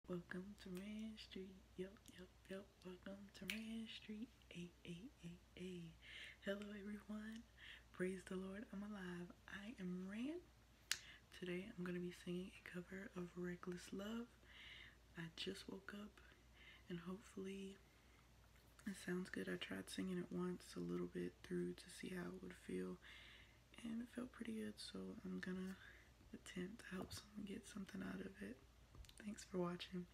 Welcome to Red Street. Yep. Welcome to Red Street. Ay. Hello, everyone. Praise the Lord. I'm alive. I am Rand. Today, I'm going to be singing a cover of Reckless Love. I just woke up, and hopefully, it sounds good. I tried singing it once, a little bit through to see how it would feel, and it felt pretty good. So I'm gonna attempt to help someone get something out of it. Thanks for watching.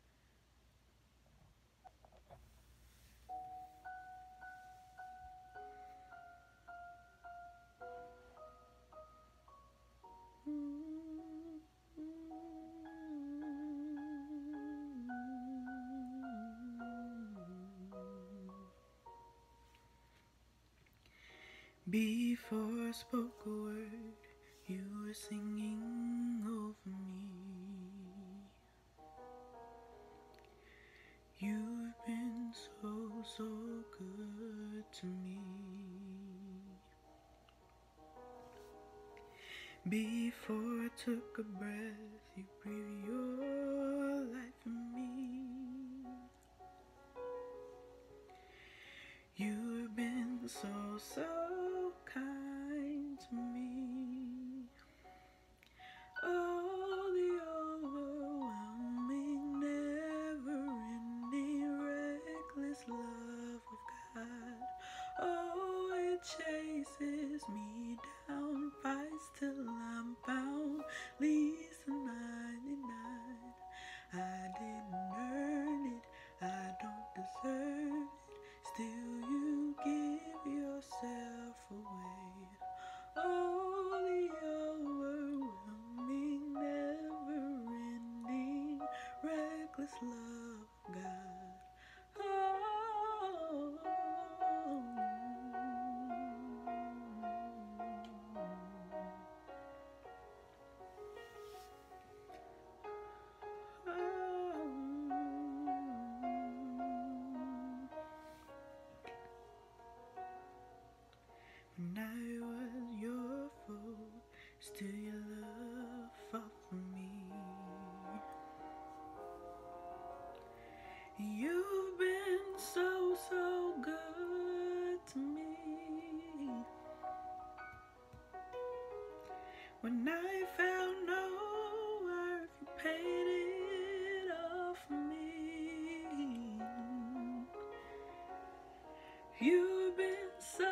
Before I spoke a word, you were singing over me. You've been so good to me. Before I took a breath, you breathed your life in me. You've been so kind to me. Oh, the overwhelming, never-ending, reckless love of God. Oh, it chases me down, fights till I'm found, leaves the 99. I didn't earn it, I don't deserve it, still you give yourself away. Oh, the overwhelming, never-ending, reckless love of God. Oh. When I was your foe, still your love fought for me. You've been so good to me. When I found no worth, you paid it all for me. You've been so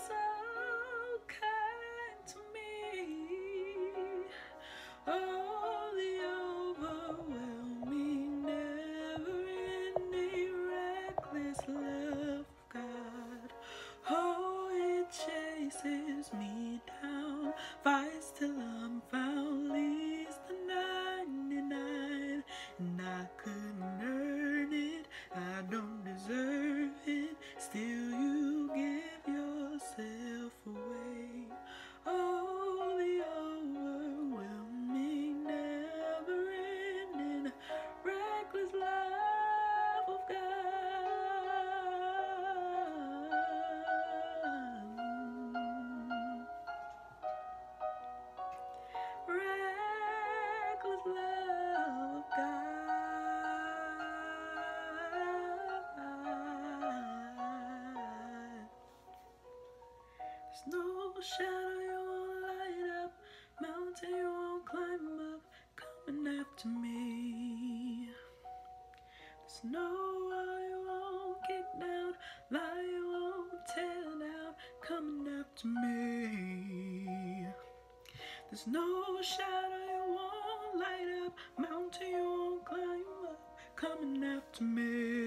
kind to me. Oh, the overwhelming, never-ending, reckless love of God. Oh, it chases me down, fights till I'm found, leaves the 99. And I couldn't earn it, I don't deserve it, still you give yourself away. Oh, the overwhelming, never-ending, reckless love of God. Reckless love of God. There's no shadow you won't light up, mountain you won't climb up, coming after me. There's no wall you won't kick down, lie you won't tear down, coming after me. There's no shadow you won't light up, mountain you won't climb up, coming after me.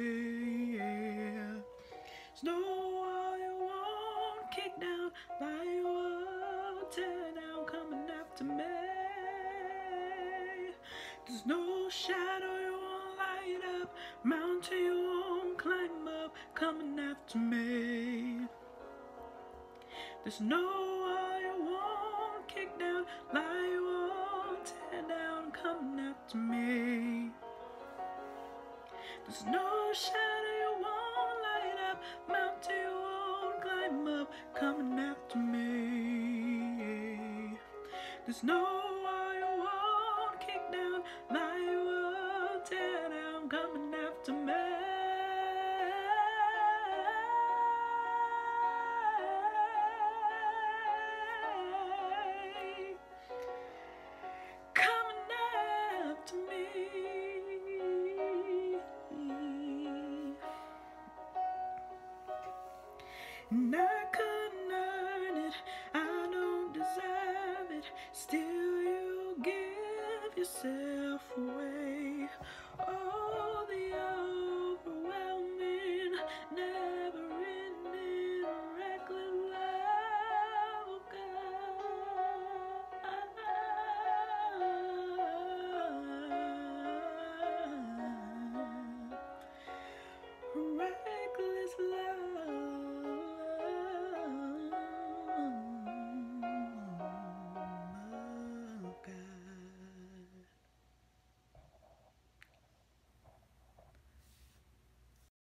There's no wall you won't kick down, lie you won't tear down, coming after me. There's no shadow you won't light up, mountain you won't climb up, coming after me. There's no wall you won't kick down, lie you won't tear down, coming after me. There's no shadow you won't light up, mountain you won't climb up, coming after me. There's no wall you won't kick down, lie you won't tear down, And I couldn't earn it, I don't deserve it. Still you give yourself away.